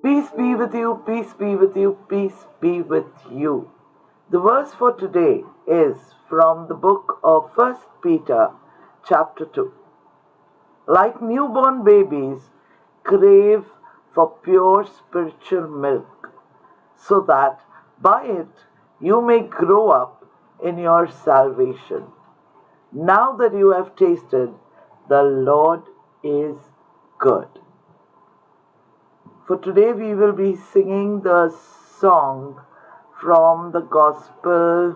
Peace be with you, peace be with you, peace be with you. The verse for today is from the book of 1 Peter chapter 2. Like newborn babies, crave for pure spiritual milk, so that by it you may grow up in your salvation. Now that you have tasted, the Lord is good. For today we will be singing the song from the Gospel.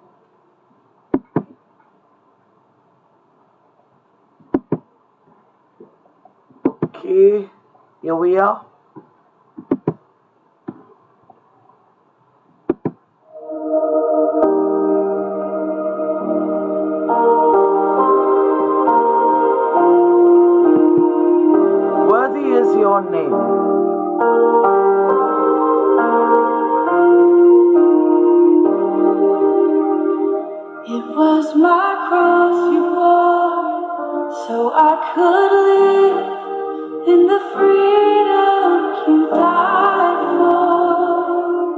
Okay, here we are. Worthy is your name. It was my cross you bore, so I could live in the freedom you died for.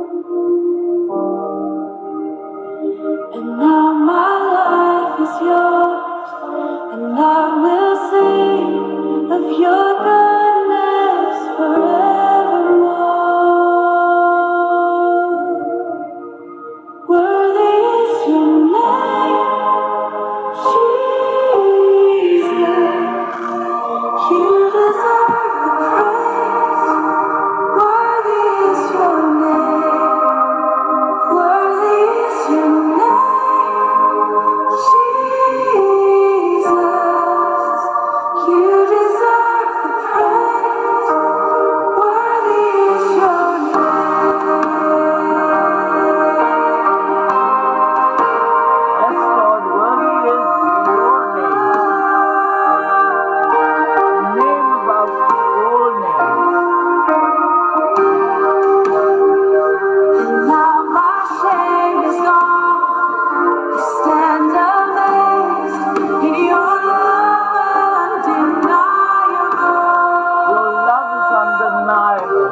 And now my life is yours, and I will sing of your goodness forevermore. Worthy is your name, Jesus. You deserve the praise. Worthy is your name. Worthy is your name, Jesus. You deserve the praise. Worthy is your name. Yes, Lord, worthy is your name. Name above all names. And now my shame is gone. I stand amazed in your love undeniable. Your love is undeniable.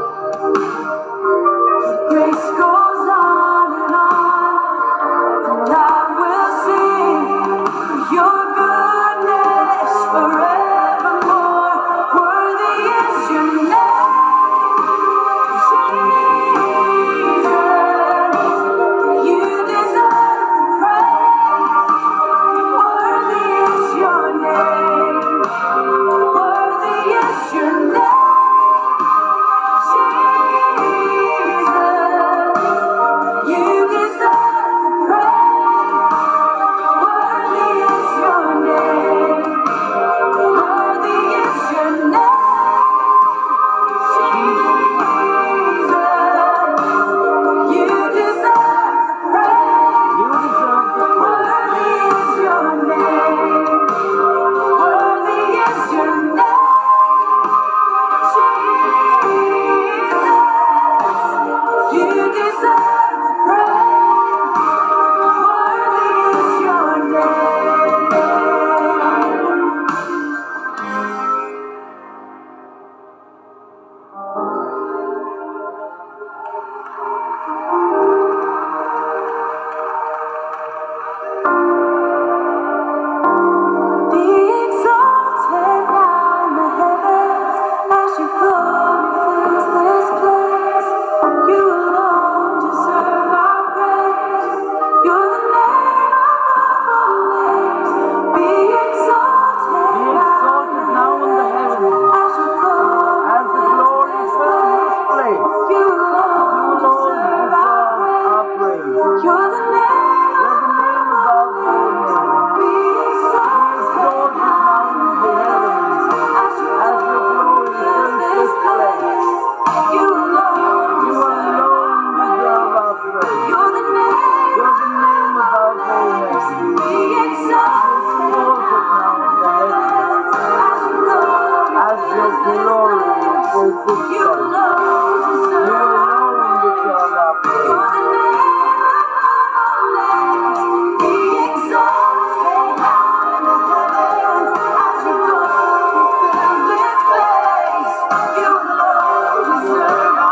Grace goes on, and I will sing your goodness forevermore. Worthy is your name, Jesus. You deserve the praise. Worthy is your name. Worthy is your name, Jesus. You deserve the praise. Worthy is your name. Worthy is your name, Jesus. You deserve the praise. You deserve the praise. Worthy is your name. Worthy is your name, Jesus. You deserve the praise. Worthy is your name. Be exalted now in the heavens as your glory fills this place. You alone deserve our praise. You're the name above all names. Be exalted Be exalted now in the heavens as your glory as the glory fills this place. You You alone alone deserve our deserve our praise. praise. You're the name You're the name above all names. Be Exalted now in the heavens as your glory fills this place. You alone You alone deserve our praise. You're the name above all names. Be exalted Exalted now in the heavens as your glory fills this You place. alone You deserve alone deserve our praise. You're the name above all names. Be exalted now in the heavens as your glory fills this place. You alone deserve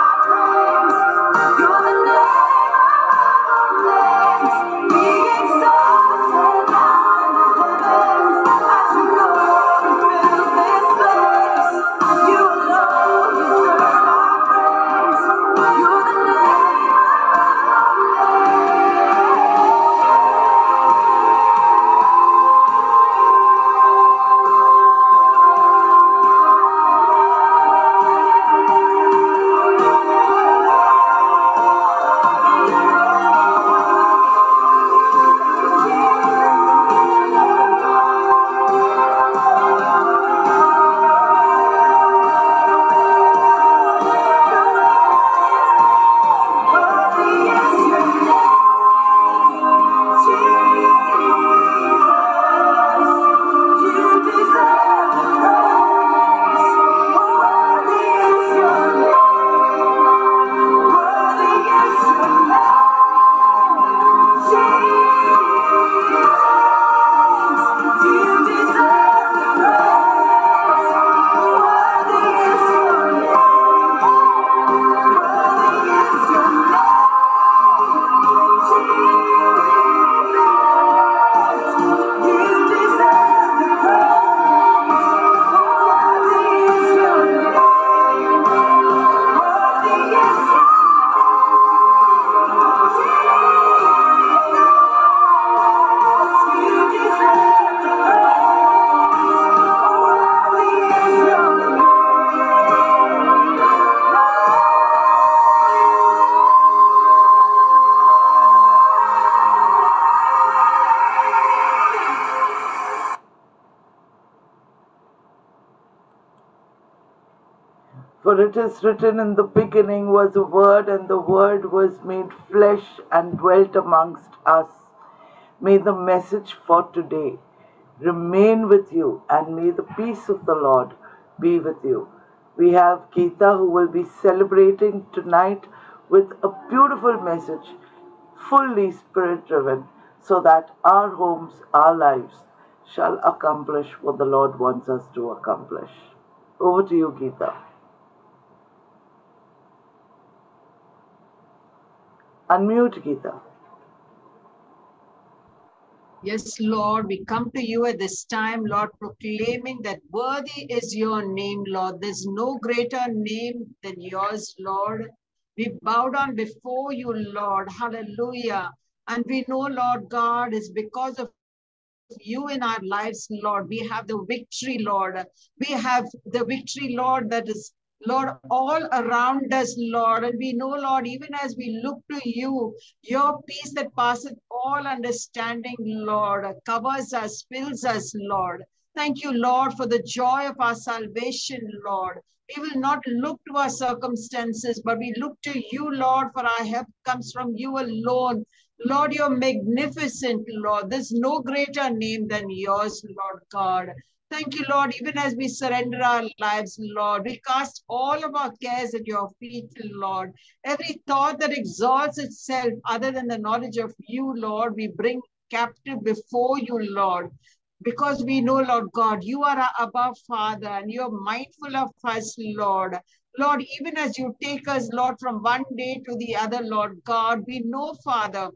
For it is written, in the beginning was a Word, and the Word was made flesh and dwelt amongst us. May the message for today remain with you, and may the peace of the Lord be with you. We have Geeta who will be celebrating tonight with a beautiful message, fully spirit driven, so that our homes, our lives shall accomplish what the Lord wants us to accomplish. Over to you, Geeta. Unmute, Geeta. Yes, Lord, we come to you at this time, Lord, proclaiming that worthy is your name, Lord. There's no greater name than yours, Lord. We bow down before you, Lord. Hallelujah. And we know, Lord God, is because of you in our lives, Lord. We have the victory, Lord. We have the victory, Lord, that is, Lord, all around us, Lord. And we know, Lord, even as we look to you, your peace that passeth all understanding, Lord, covers us, fills us, Lord. Thank you, Lord, for the joy of our salvation, Lord. We will not look to our circumstances, but we look to you, Lord, for our help comes from you alone. Lord, you're magnificent, Lord. There's no greater name than yours, Lord God. Thank you, Lord, even as we surrender our lives, Lord. We cast all of our cares at your feet, Lord. Every thought that exalts itself other than the knowledge of you, Lord, we bring captive before you, Lord. Because we know, Lord God, you are our Abba Father and you're mindful of us, Lord. Lord, even as you take us, Lord, from one day to the other, Lord God, we know, Father,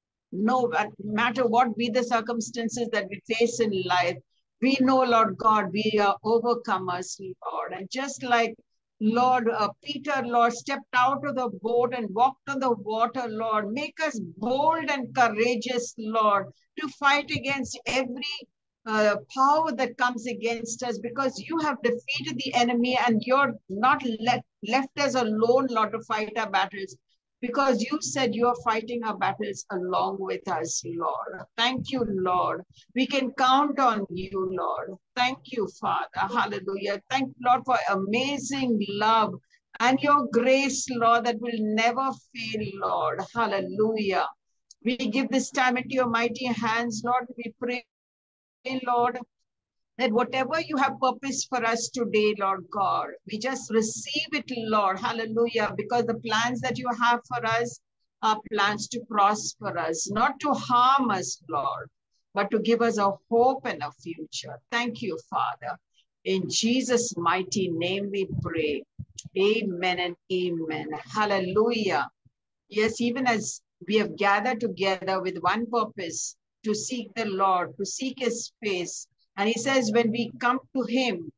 no matter what be the circumstances that we face in life, we know, Lord God, we are overcomers, Lord. And just like Lord Peter, Lord, stepped out of the boat and walked on the water, Lord, make us bold and courageous, Lord, to fight against every power that comes against us, because you have defeated the enemy and you're not left us alone, Lord, to fight our battles, because you said you are fighting our battles along with us, Lord. Thank you, Lord. We can count on you, Lord. Thank you, Father. Hallelujah. Thank you, Lord, for amazing love and your grace, Lord, that will never fail, Lord. Hallelujah. We give this time into your mighty hands, Lord. We pray, Lord, that whatever you have purpose for us today, Lord God, we just receive it, Lord. Hallelujah. Because the plans that you have for us are plans to prosper us, not to harm us, Lord, but to give us a hope and a future. Thank you, Father. In Jesus' mighty name we pray. Amen and amen. Hallelujah. Yes, even as we have gathered together with one purpose, to seek the Lord, to seek his face. And he says, when we come to him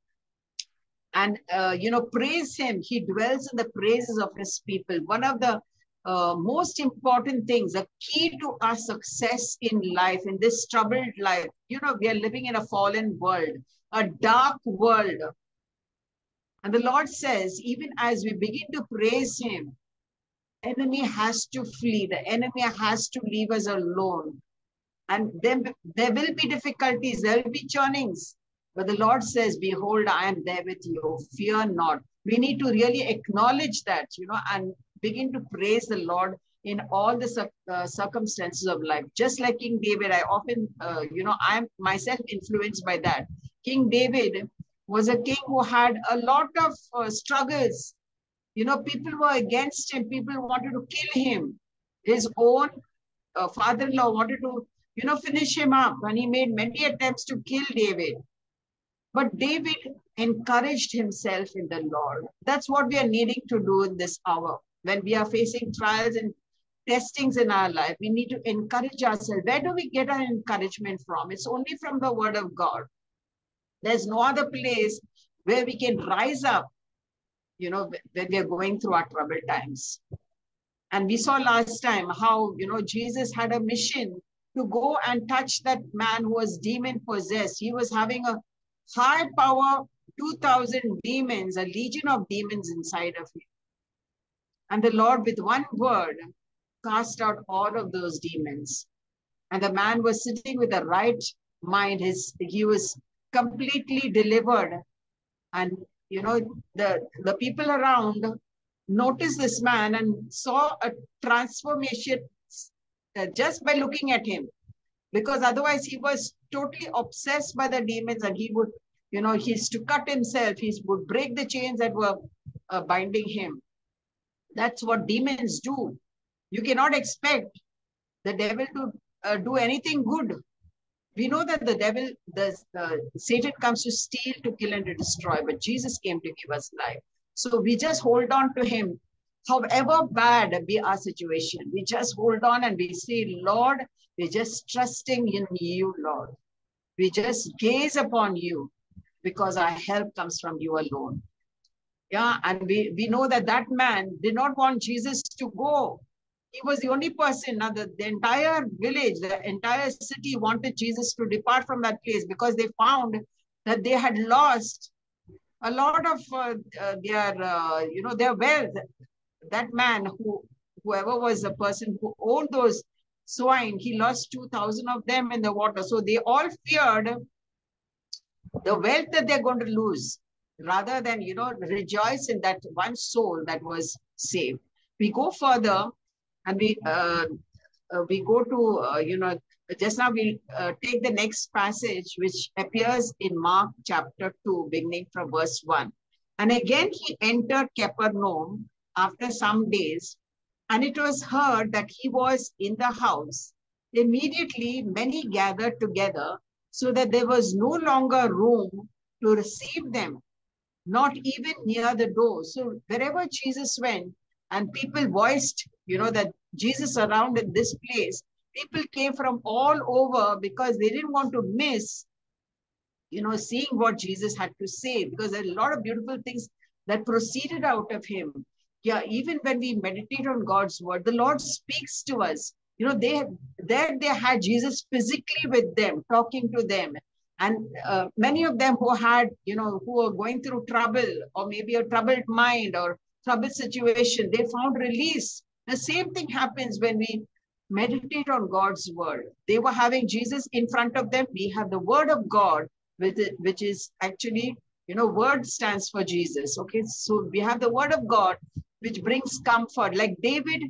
and, praise him, he dwells in the praises of his people. One of the most important things, a key to our success in life, in this troubled life, we are living in a fallen world, a dark world. And the Lord says, even as we begin to praise him, enemy has to flee. The enemy has to leave us alone. And then there will be difficulties, there will be churnings. But the Lord says, behold, I am there with you. Fear not. We need to really acknowledge that, and begin to praise the Lord in all the circumstances of life. Just like King David, I often, I am myself influenced by that. King David was a king who had a lot of struggles. People were against him. People wanted to kill him. His own father-in-law wanted to, finish him up. And he made many attempts to kill David. But David encouraged himself in the Lord. That's what we are needing to do in this hour. When we are facing trials and testings in our life, we need to encourage ourselves. Where do we get our encouragement from? It's only from the word of God. There's no other place where we can rise up, when we are going through our troubled times. And we saw last time how, Jesus had a mission to go and touch that man who was demon possessed. He was having a high power, 2,000 demons, a legion of demons inside of him. And the Lord, with one word, cast out all of those demons. And the man was sitting with the right mind. He was completely delivered. And the people around noticed this man and saw a transformation just by looking at him, because otherwise he was totally obsessed by the demons, and he would, he used to cut himself, he would break the chains that were binding him. That's what demons do. You cannot expect the devil to do anything good. We know that the devil, Satan comes to steal, to kill, and to destroy, but Jesus came to give us life. So we just hold on to him. However bad be our situation, we just hold on and we say, Lord, we're just trusting in you, Lord. We just gaze upon you, because our help comes from you alone. Yeah, and we know that that man did not want Jesus to go. He was the only person. Now the entire village, the entire city wanted Jesus to depart from that place, because they found that they had lost a lot of their wealth. That man, whoever was the person who owned those swine, he lost 2,000 of them in the water. So they all feared the wealth that they're going to lose, rather than, rejoice in that one soul that was saved. We go further, and we go to, just now we'll take the next passage, which appears in Mark chapter 2, beginning from verse 1. And again he entered Capernaum after some days, and it was heard that he was in the house. Immediately many gathered together, so that there was no longer room to receive them, not even near the door. So wherever Jesus went, and people voiced, that Jesus around in this place, people came from all over, because they didn't want to miss, seeing what Jesus had to say, because there are a lot of beautiful things that proceeded out of him. Yeah, even when we meditate on God's word, the Lord speaks to us. They had Jesus physically with them, talking to them. And many of them who had, who were going through trouble, or maybe a troubled mind or troubled situation, they found release. The same thing happens when we meditate on God's word. They were having Jesus in front of them. We have the word of God, which is actually, word stands for Jesus. Okay, so we have the word of God, which brings comfort. Like David,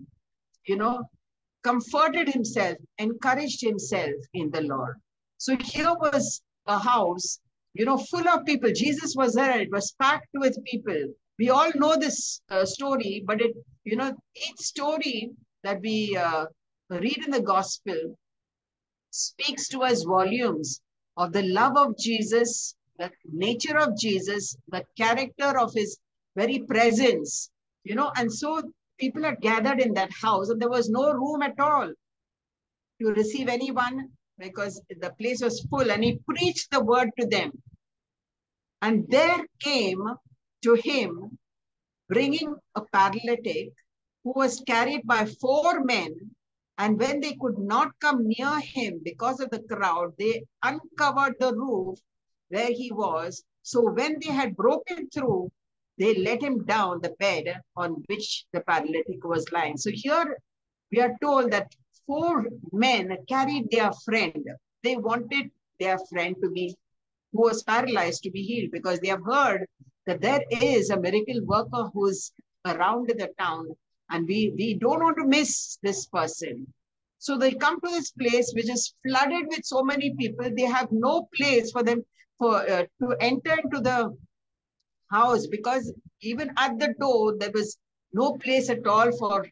comforted himself, encouraged himself in the Lord. So here was a house, full of people. Jesus was there. It was packed with people. We all know this story, but each story that we read in the gospel speaks to us volumes of the love of Jesus, the nature of Jesus, the character of his very presence, and so people are gathered in that house, and there was no room at all to receive anyone, because the place was full, and he preached the word to them. And there came to him, bringing a paralytic who was carried by 4 men. And when they could not come near him because of the crowd, they uncovered the roof where he was. So when they had broken through, they let him down the bed on which the paralytic was lying. So here we are told that 4 men carried their friend. They wanted their friend who was paralyzed, to be healed, because they have heard that there is a miracle worker who's around the town, and we don't want to miss this person. So they come to this place which is flooded with so many people. They have no place for them to enter into the house, because even at the door there was no place at all for,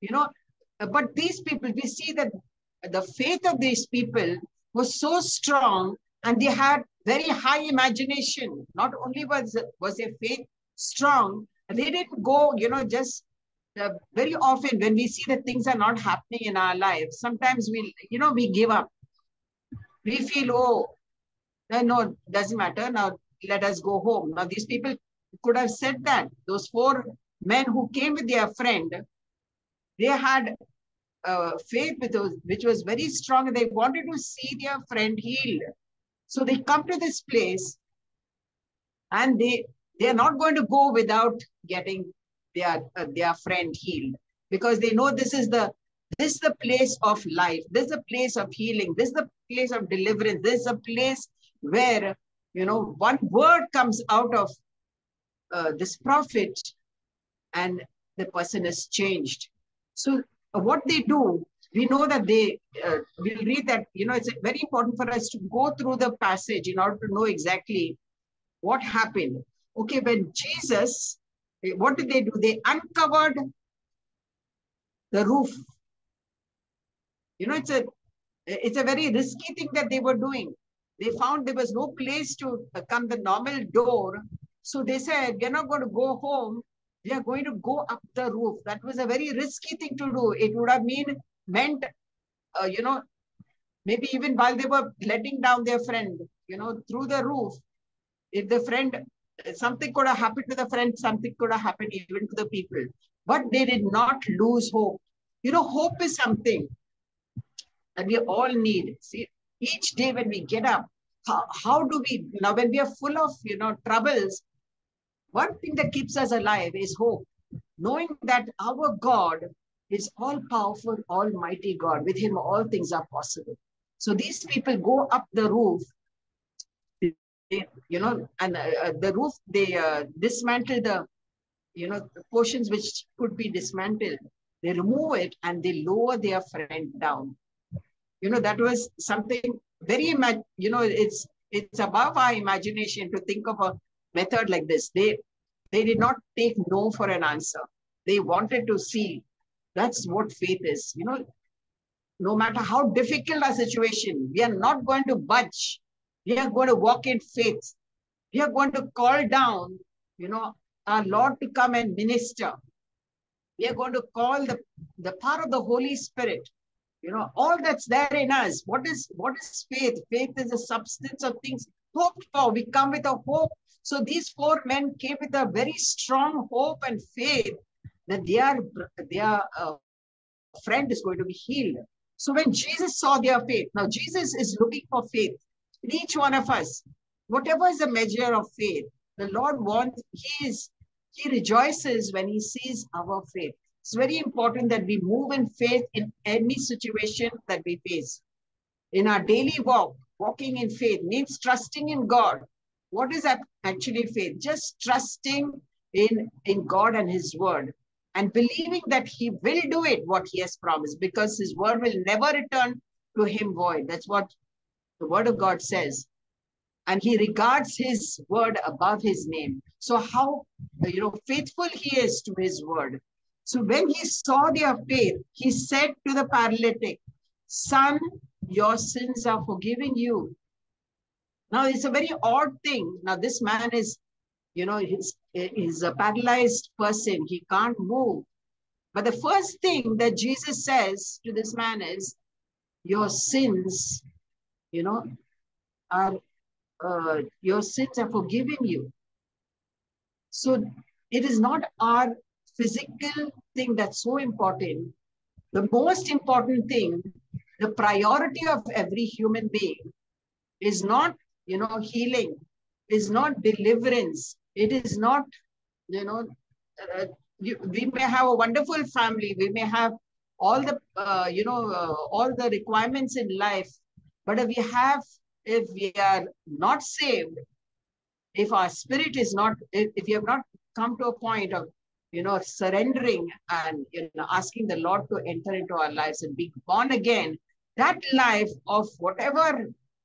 but these people, we see that the faith of these people was so strong, and they had very high imagination. Not only was their faith strong, they didn't go, just very often when we see that things are not happening in our lives, sometimes we give up. We feel, oh, no, doesn't matter. Now let us go home. Now these people could have said that. Those 4 men who came with their friend, they had faith which was very strong, and they wanted to see their friend healed. So they come to this place, and they are not going to go without getting their friend healed, because they know this is the place of life. This is the place of healing. This is the place of deliverance. This is a place where, one word comes out of this prophet, and the person is changed. So what they do, we know that we'll read that, it's very important for us to go through the passage in order to know exactly what happened. Okay, when Jesus, what did they do? They uncovered the roof. It's a very risky thing that they were doing. They found there was no place to come the normal door. So they said, we're not going to go home. We are going to go up the roof. That was a very risky thing to do. It would have meant, maybe even while they were letting down their friend, through the roof, if the friend, something could have happened to the friend, something could have happened even to the people. But they did not lose hope. Hope is something that we all need. See, each day when we get up, how do we, now when we are full of, troubles, one thing that keeps us alive is hope. Knowing that our God is all powerful, almighty God. With him, all things are possible. So these people go up the roof, and the roof, they dismantle the portions which could be dismantled. They remove it and they lower their friend down. That was something very, it's above our imagination to think of a method like this. They did not take no for an answer. They wanted to see. That's what faith is. No matter how difficult our situation, we are not going to budge. We are going to walk in faith. We are going to call down, our Lord to come and minister. We are going to call the power of the Holy Spirit. All that's there in us. What is faith? Faith is the substance of things hoped for. We come with a hope. So these four men came with a very strong hope and faith that their friend is going to be healed. So when Jesus saw their faith, now Jesus is looking for faith in each one of us. Whatever is the measure of faith, the Lord wants, he rejoices when he sees our faith. It's very important that we move in faith in any situation that we face. In our daily walk, walking in faith means trusting in God. What is that actually faith? Just trusting in God and his word and believing that he will do it, what he has promised, because his word will never return to him void. That's what the word of God says. And he regards his word above his name. So how, faithful he is to his word. So when he saw their faith, he said to the paralytic, son, your sins are forgiven you. Now, it's a very odd thing. Now, this man is, he's a paralyzed person. He can't move. But the first thing that Jesus says to this man is, your sins, your sins are forgiven you. So it is not our physical thing that's so important. The most important thing, the priority of every human being is not, healing, is not deliverance. It is not, we may have a wonderful family. We may have all the, all the requirements in life. But if we are not saved, if our spirit is not, if you have not come to a point of, surrendering and, asking the Lord to enter into our lives and be born again, that life of whatever,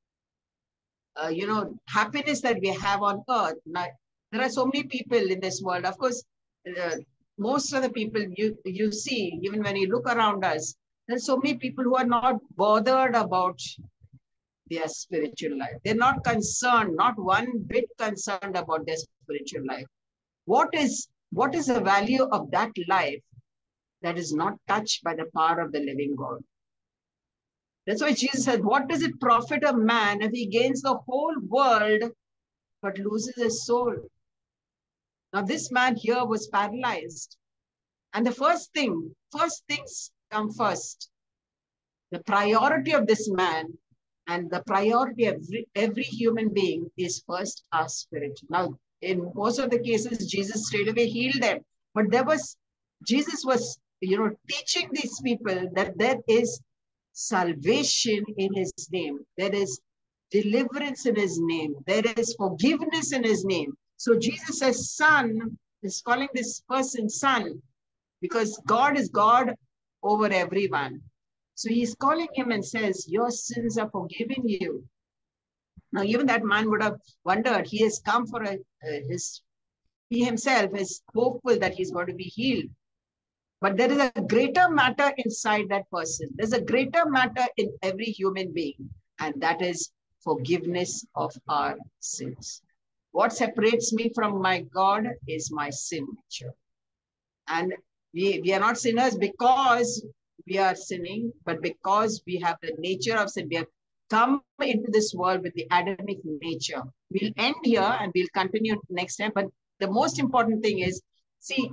happiness that we have on earth. Now, there are so many people in this world. Of course, most of the people you see, even when you look around us, there's so many people who are not bothered about their spiritual life. They're not concerned, not one bit concerned about their spiritual life. What is the value of that life that is not touched by the power of the living God? That's why Jesus said, what does it profit a man if he gains the whole world but loses his soul? Now, this man here was paralyzed. And the first things come first. The priority of this man and the priority of every human being is first our spirit. Now, in most of the cases, Jesus straight away healed them. But Jesus was, teaching these people that there is salvation in his name. There is deliverance in his name. There is forgiveness in his name. So Jesus says, son, is calling this person son, because God is God over everyone. So he's calling him and says, your sins are forgiven you. Now, even that man would have wondered, he has come for he himself is hopeful that he's going to be healed. But there is a greater matter inside that person. There's a greater matter in every human being, and that is forgiveness of our sins. What separates me from my God is my sin nature. And we are not sinners because we are sinning, but because we have the nature of sin. We have come into this world with the Adamic nature. We'll end here and we'll continue next time. But the most important thing is, see,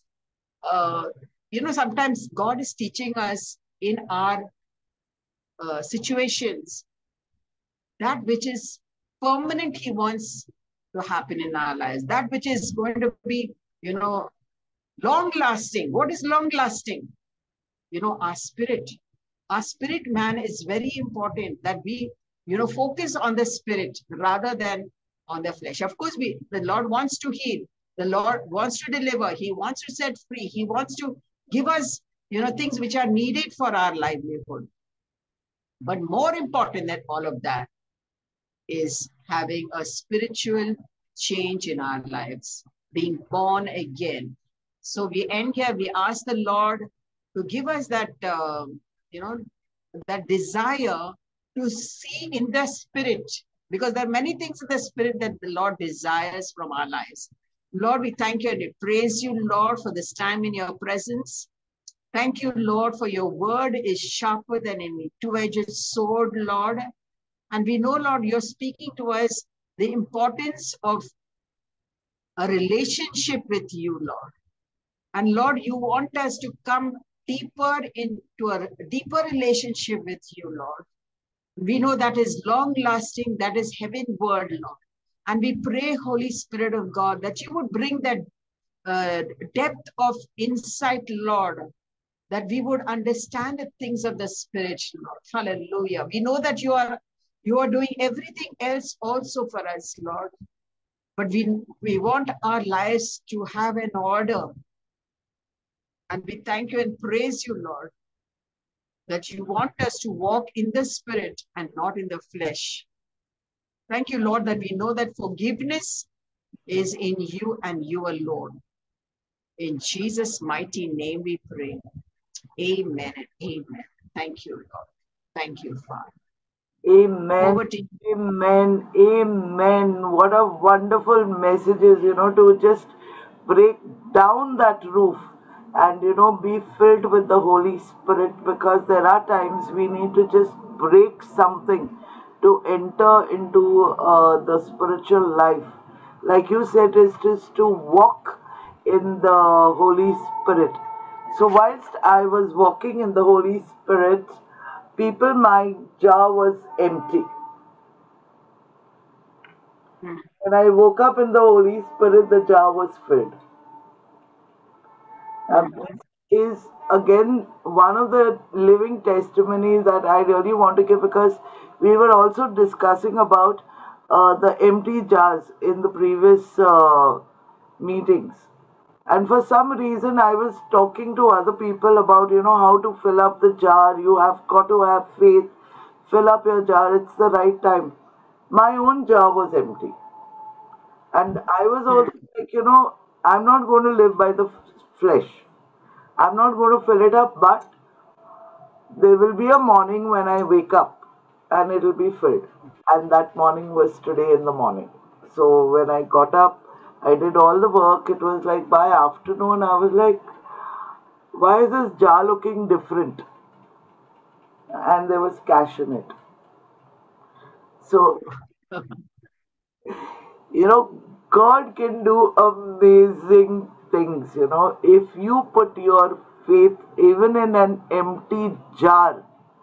sometimes God is teaching us in our situations that which is permanent, He wants to happen in our lives, that which is going to be, long lasting. What is long lasting? Our spirit. Our spirit man is very important, that we, focus on the spirit rather than on the flesh. Of course, the Lord wants to heal. The Lord wants to deliver. He wants to set free. He wants to give us, things which are needed for our livelihood. But more important than all of that is having a spiritual change in our lives, being born again. So we end here, we ask the Lord to give us that, that desire to see in the spirit, because there are many things in the spirit that the Lord desires from our lives. Lord, we thank you and we praise you, Lord, for this time in your presence. Thank you, Lord, for your word is sharper than any two-edged sword, Lord. And we know, Lord, you're speaking to us the importance of a relationship with you, Lord. And Lord, you want us to come deeper into a deeper relationship with you, Lord. We know that is long lasting, that is heavenward, Lord. And we pray, Holy Spirit of God, that you would bring that depth of insight, Lord, that we would understand the things of the Spirit, Lord. Hallelujah. We know that you are doing everything else also for us, Lord. But we want our lives to have an order. And we thank you and praise you, Lord, that you want us to walk in the Spirit and not in the flesh. Thank you, Lord, that we know that forgiveness is in you and you alone. In Jesus' mighty name we pray. Amen and amen. Thank you, Lord. Thank you, Father. Amen. Over to you. Amen. Amen. What a wonderful messages, to just break down that roof and, be filled with the Holy Spirit, because there are times we need to just break something to enter into the spiritual life. Like you said, is just to walk in the Holy Spirit. So whilst I was walking in the Holy Spirit, my jar was empty. When I woke up in the Holy Spirit, the jar was filled. And this is again one of the living testimonies that I really want to give, because we were also discussing about the empty jars in the previous meetings. And for some reason, I was talking to other people about, how to fill up the jar. You have got to have faith. Fill up your jar. It's the right time. My own jar was empty. And I was also like, I'm not going to live by the flesh. I'm not going to fill it up, but there will be a morning when I wake up and it'll be filled. And that morning was today in the morning. So when I got up, I did all the work. It was like by afternoon, I was like, why is this jar looking different? And there was cash in it. So, God can do amazing things, if you put your faith even in an empty jar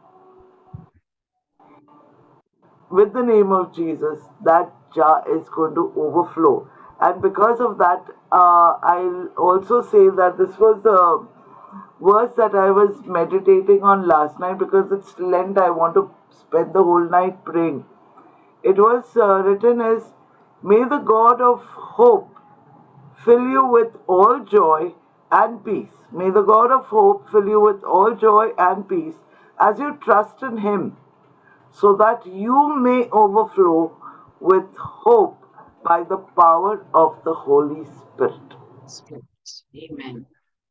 with the name of Jesus, that jar is going to overflow. And because of that, I'll also say that this was the verse that I was meditating on last night, because it's Lent. I want to spend the whole night praying. It was written as, May the God of hope fill you with all joy and peace. May the God of hope fill you with all joy and peace as you trust in Him, so that you may overflow with hope by the power of the Holy Spirit. Spirit. Amen.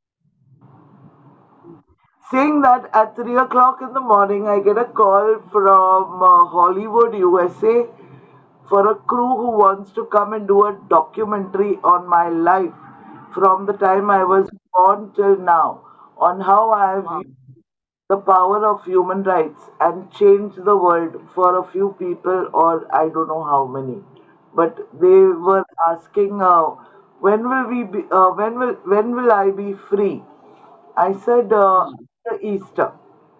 Saying that at 3 o'clock in the morning, I get a call from Hollywood, USA, for a crew who wants to come and do a documentary on my life from the time I was born till now, on how I have Wow. used the power of human rights and changed the world for a few people, or I don't know how many. But they were asking, when will we be? When will I be free? I said Hmm. after Easter,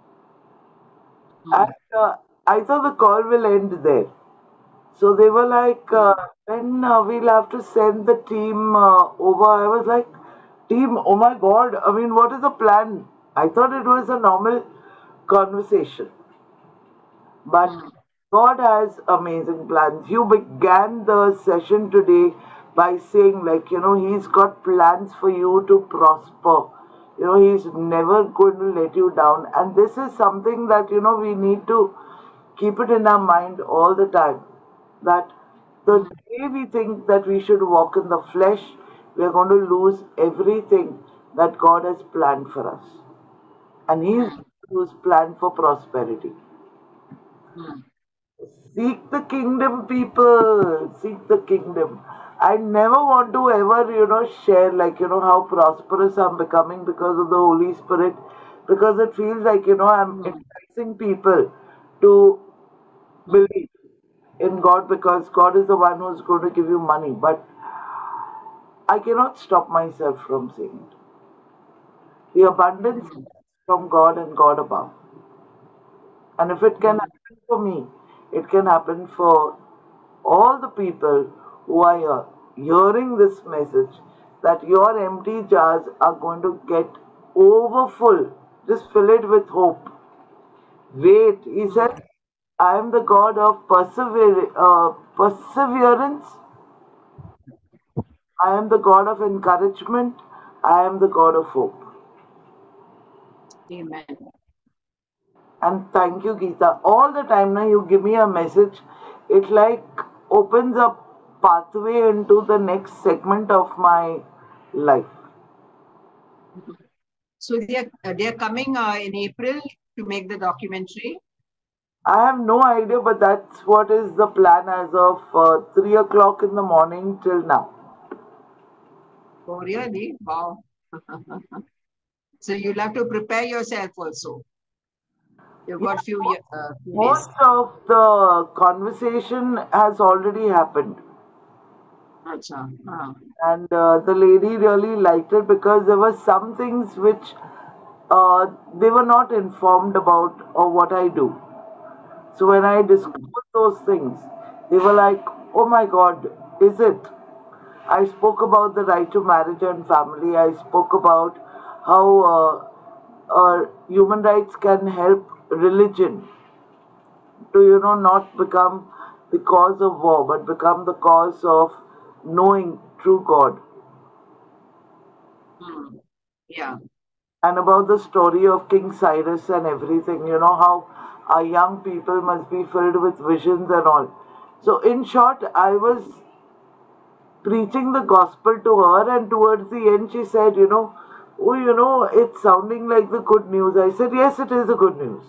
Hmm. and I thought the call will end there. So they were like, Hmm. when we'll have to send the team over. I was like, team, oh my God, I mean, what is the plan? I thought it was a normal conversation. But Hmm. God has amazing plans. You began the session today by saying, like, He's got plans for you to prosper. He's never going to let you down. And this is something that, we need to keep it in our mind all the time. That the Hmm. day we think that we should walk in the flesh, we are going to lose everything that God has planned for us. And He's Hmm. who's planned for prosperity. Hmm. Seek the kingdom, people. Seek the kingdom. I never want to ever, share like, how prosperous I'm becoming because of the Holy Spirit. Because it feels like, I'm Hmm. enticing people to Hmm. believe in God because God is the one who's going to give you money. But I cannot stop myself from saying it. The abundance Hmm. is from God and God above. And if it can Hmm. happen for me, it can happen for all the people who are hearing this message that your empty jars are going to get overfull. Just fill it with hope. Wait, he Hmm. said, I am the God of perseverance. I am the God of encouragement. I am the God of hope. Amen. And thank you, Geeta. All the time now you give me a message, it like opens a pathway into the next segment of my life. So they are coming in April to make the documentary. I have no idea, but that's what is the plan as of 3 o'clock in the morning till now. Oh, really? Wow. So you'll have to prepare yourself also. You've got Yeah, few days. most of the conversation has already happened. Acha. Ah. And the lady really liked it because there were some things which they were not informed about or what I do. So when I Hmm. discovered those things, they were like, "Oh my God, is it?" I spoke about the right to marriage and family. I spoke about how human rights can help religion to not become the cause of war, but become the cause of knowing true God. Hmm. Yeah. And about the story of King Cyrus and everything, how our young people must be filled with visions and all. So, in short, I was preaching the gospel to her, and towards the end, she said, "Oh, it's sounding like the good news." I said, "Yes, it is the good news."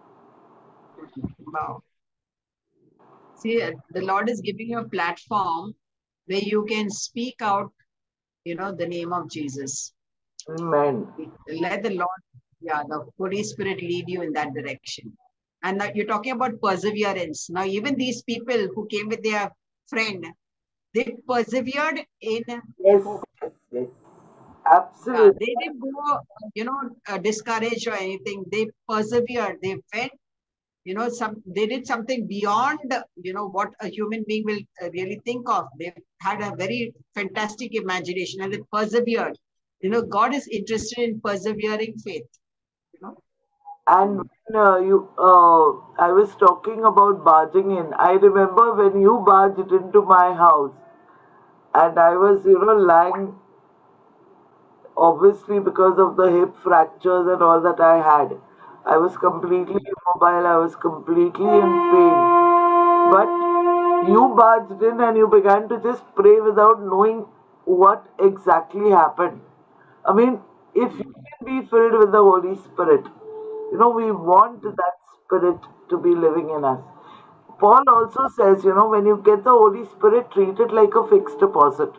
Wow. See, the Lord is giving you a platform where you can speak out, the name of Jesus. Amen. Let the Lord, yeah, the Holy Spirit lead you in that direction. And now you're talking about perseverance. Now, even these people who came with their friend, they persevered in Yes, hope. yes, yes. Yeah, Absolutely. they didn't go, discouraged or anything. They persevered. They went, they did something beyond, what a human being will really think of. They had a very fantastic imagination and they persevered. God is interested in persevering faith. You know. And when I was talking about barging in. I remember when you barged into my house, and I was, lying, obviously because of the hip fractures and all that I had. I was completely immobile. I was completely in pain. But you barged in and you began to just pray without knowing what exactly happened. I mean, if you can be filled with the Holy Spirit, we want that Spirit to be living in us. Paul also says, when you get the Holy Spirit, treat it like a fixed deposit.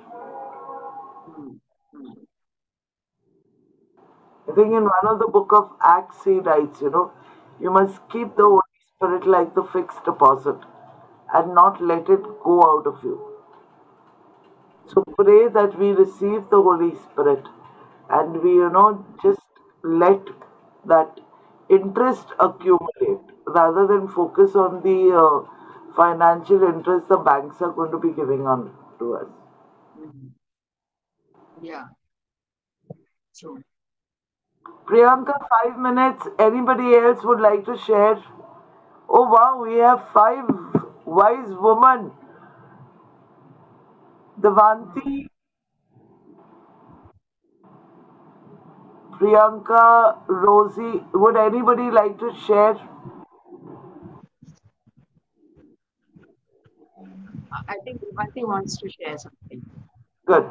I think in one of the book of Acts he writes, you must keep the Holy Spirit like the fixed deposit and not let it go out of you. So pray that we receive the Holy Spirit and we, just let that interest accumulate rather than focus on the financial interest the banks are going to be giving on to us. Yeah. True. Priyanka, 5 minutes. Anybody else would like to share? Oh wow, we have 5 wise women. Devanti, Priyanka, Rosie. Would anybody like to share? I think Devanti wants to share something. Good.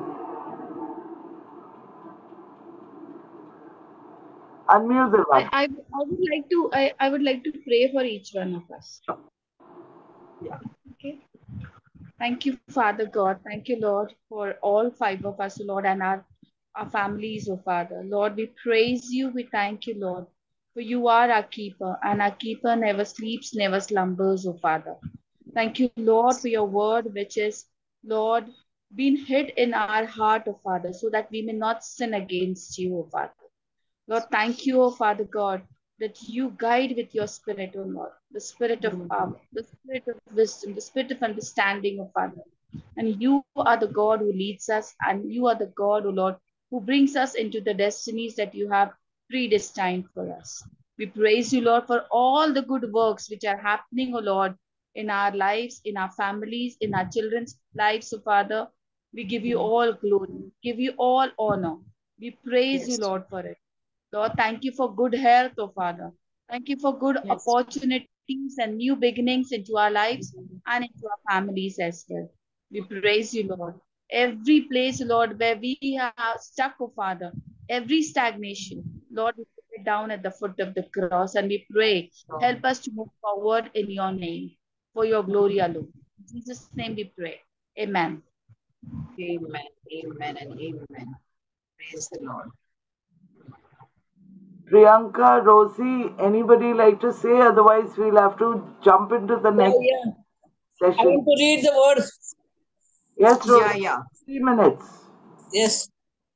Unmute the one. I would like to pray for each one of us. Yeah. Okay. Thank you, Father God. Thank you, Lord, for all 5 of us, Lord, and our families, oh Father. Lord, we praise you. We thank you, Lord, for you are our keeper, and our keeper never sleeps, never slumbers, oh Father. Thank you, Lord, for your word, which is, Lord, been hid in our heart, oh Father, so that we may not sin against you, oh Father. Lord, thank you, O Father God, that you guide with your spirit, O Lord, the spirit of power, the spirit of wisdom, the spirit of understanding, O Father. And you are the God who leads us, and you are the God, O Lord, who brings us into the destinies that you have predestined for us. We praise you, Lord, for all the good works which are happening, O Lord, in our lives, in our families, in our children's lives, O Father. We give you all glory, give you all honor. We praise you, Yes. Lord, for it. Lord, thank you for good health, oh Father. Thank you for good Yes. opportunities and new beginnings into our lives and into our families as well. We praise you, Lord. Every place, Lord, where we are stuck, oh Father, every stagnation, Lord, we put it down at the foot of the cross and we pray, help us to move forward in your name for your glory alone. In Jesus' name we pray. Amen. Amen. Amen and amen. Praise the Lord. Priyanka, Rosie, anybody like to say? Otherwise, we'll have to jump into the Yeah, next yeah. I session. want to read the words. Yes, Yeah, Rosie, yeah. 3 minutes. Yes.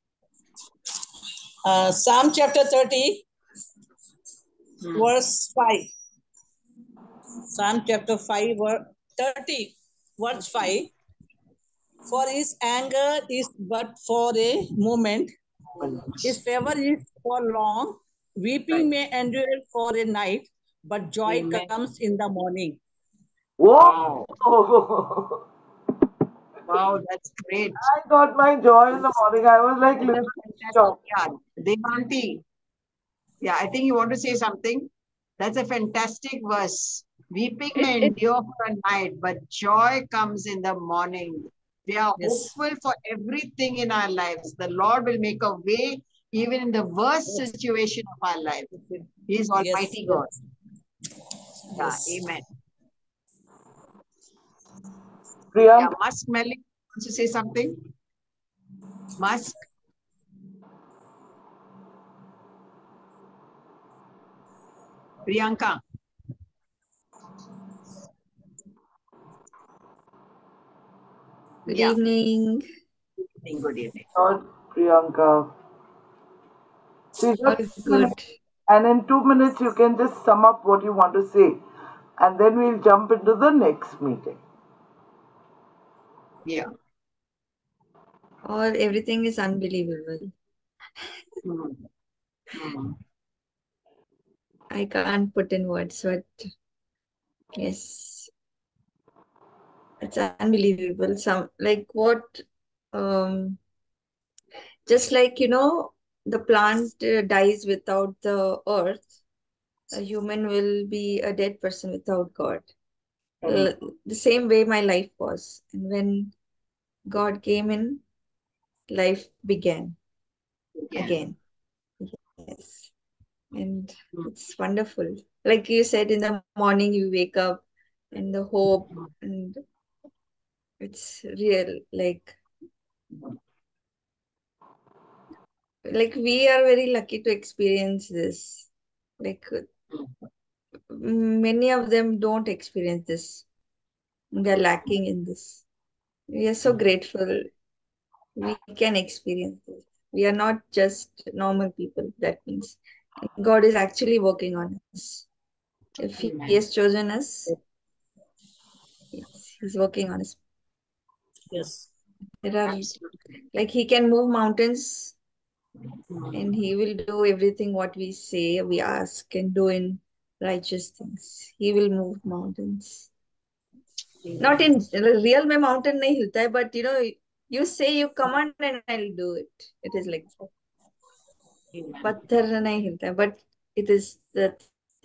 Psalm chapter 30, verse 5. Psalm chapter 5, 30, verse 5. For his anger is but for a moment, his favor is for long. Right. Weeping may endure for a night, but joy Amen. comes in the morning. Whoa! Wow. Wow, that's great. I got my joy in the morning. I was like That's a literally fantastic. shocked. Yeah. Devanti. Yeah, I think you want to say something. That's a fantastic verse. Weeping may It endure for a night, but joy comes in the morning. We are Yes. hopeful for everything in our lives. The Lord will make a way even in the worst Yes. situation of our life. He is Yes. Almighty God. Yeah, Yes. amen. Yeah, Priyanka, Musk Melly wants to say something. Musk. Priyanka. Good Yeah, evening. good evening. not Priyanka. See, All just 2 minutes. good. And in 2 minutes, you can just sum up what you want to say. And then we'll jump into the next meeting. Yeah. All everything is unbelievable. Mm. Mm. I can't put in words, but yes, it's unbelievable. Some like what, um, just like the plant dies without the earth, a human will be a dead person without God. The same way my life was. And when God came in, life began Yeah. again. Yes. And it's wonderful. Like you said, in the morning you wake up and the hope, and it's real. Like we are very lucky to experience this. Like many of them don't experience this. They're lacking in this. We are so grateful we can experience this. We are not just normal people. That means God is actually working on us. If He has Amen. chosen us, yes, He's working on us. Yes. There are Absolutely. like He can move mountains, and He will do everything what we say, we ask, and do in righteous things. He will move mountains. Not Amen. in real में mountain नहीं हिलता है, but you say you command and I'll do it. It is like that. Amen. पत्थर नहीं हिलता है, but it is the thing.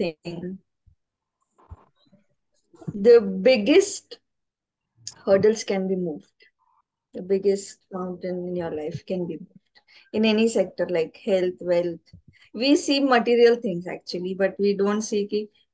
The biggest hurdles can be moved. The biggest mountain in your life can be moved in any sector like health, wealth. We see material things actually, but we don't see कि